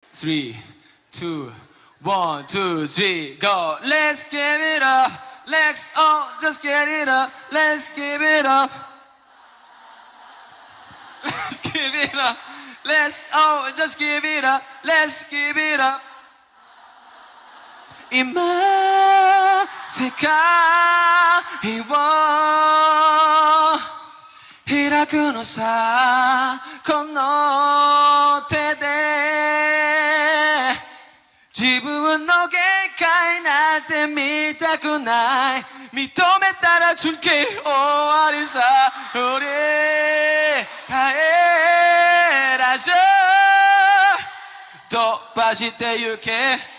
3, 2, 1, 2, 3, go. Let's give it up. Let's all just get it up. Let's give it up. Let's give it up. Let's all just give it up. Let's give it up. 今世界を開くのさこの手で自分の限界なんて見たくない認めたら準備終わりさ振り返らず飛ばしてゆけ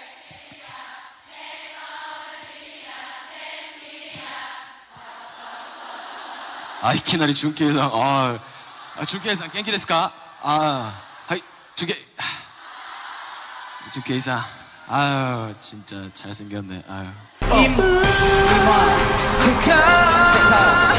いきなり준케이さん준케이さん元気ですかはい준케이さん진짜 잘생겼네 이마 세카